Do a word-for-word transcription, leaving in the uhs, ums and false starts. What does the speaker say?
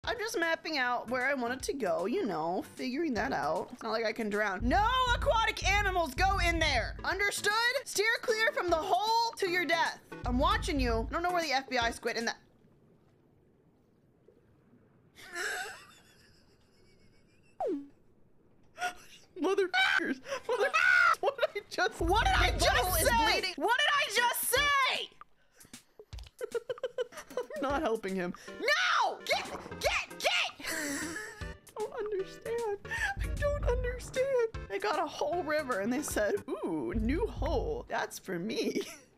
I'm just mapping out where I want it to go, you know, figuring that out. It's not like I can drown. No aquatic animals go in there. Understood? Steer clear from the hole to your death. I'm watching you. I don't know where the F B I squid in that. Motherfuckers. Motherfuckers. What did I just What did I just say? What did I just say? I'm not helping him. No! Get! Get! Get! I don't understand. I don't understand. They got a whole river and they said, ooh, new hole. That's for me.